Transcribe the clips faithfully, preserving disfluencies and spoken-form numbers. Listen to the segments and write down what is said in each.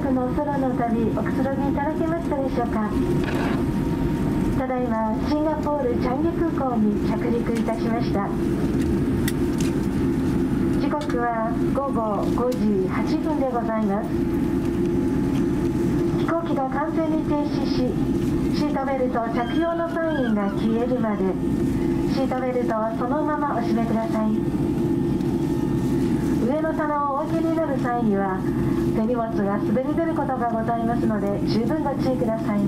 国の空の旅、おくつろぎいただけましたでしょうか。ただいまシンガポールチャンギ空港に着陸いたしました。時刻はごごごじはっぷんでございます。飛行機が完全に停止し、シートベルト着用のサインが消えるまでシートベルトはそのままお締めください。上の棚をお開けになる際には手荷物が滑り出ることがございますので十分ご注意ください。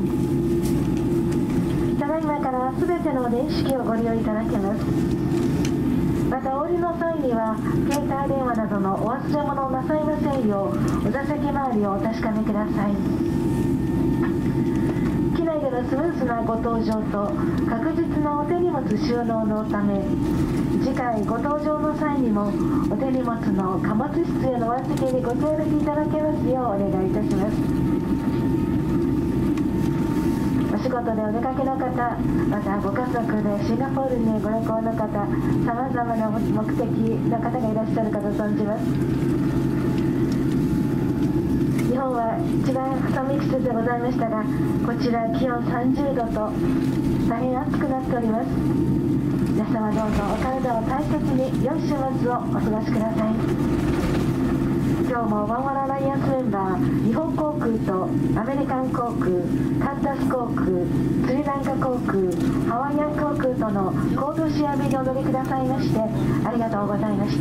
ただいまからすべての電子機をご利用いただけます。またお降りの際には携帯電話などのお忘れ物をなさいませんようお座席周りをお確かめください。機内でのスムーズなご搭乗と確実なお手荷物収納のため、次回ご搭乗の際にもお手荷物の貨物室へのお預けにご協力いただけますようお願いいたします。お仕事でお出かけの方、またご家族でシンガポールにご旅行の方、さまざまな目的の方がいらっしゃるかと存じます。日本は一番寒い季節でございましたが、こちら気温さんじゅうどと大変暑くなっております。皆様どうぞお体を大切に良い週末をお過ごしください。今日もワンワンアライアンスメンバー、日本航空とアメリカン航空、カンタス航空、スリランカ航空、ハワイアン航空とのコードシェア便にお乗りくださいましてありがとうございました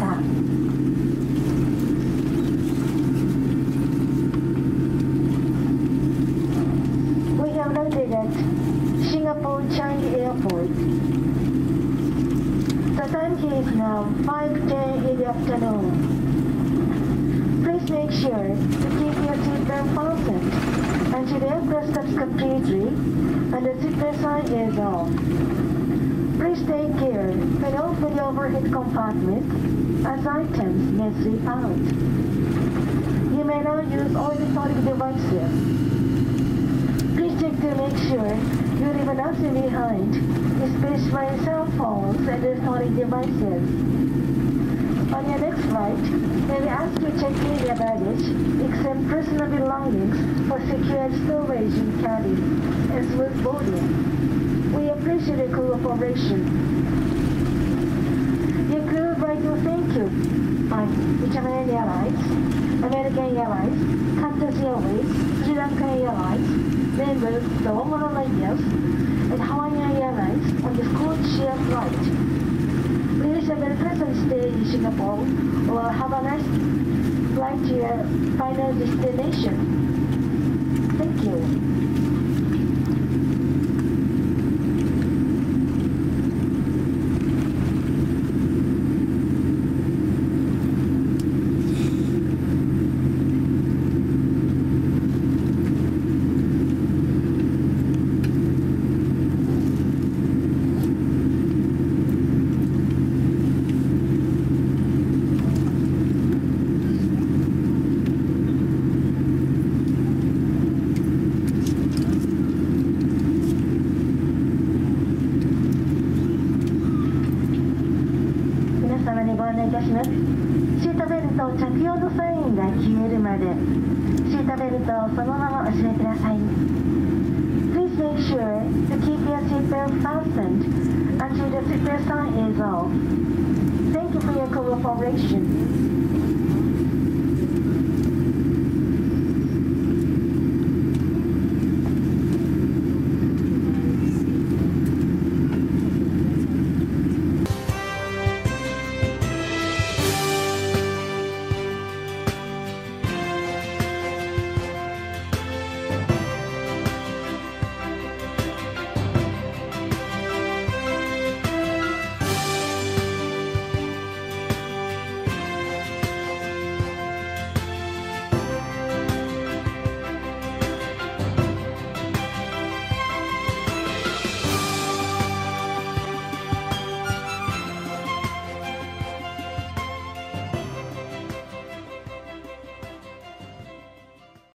。We have landed at Singapore Changi Airport. The time here is now five ten in the afternoon. Please make sure to keep your seatbelt fastened until the aircraft stops completely and the seatbelt sign is on. Please take care when open the overhead compartment as items may slip out. You may now use all electronic devices. Please check to make sure you leave nothing behind, especially cell phones and electronic devices. On your next flight, may we ask you to check in your baggage, except personal belongings for secured storage in cabin and smooth boarding. We appreciate your cooperation. Your crew would like to thank you by Japan Airlines, American Airlines, Qantas Airways, Sri Lankan Airlines, members of the Oman Alliance, and Hawaiian Airlines on this code-share flight. Please have a pleasant stay in Singapore or have a nice flight to your final destination. Thank you. いたします。シートベルト着用のサインが消えるまでシートベルトをそのままお締めください。 Please make sure to keep your seatbelt fastened until the seatbelt sign is off. Thank you for your cooperation.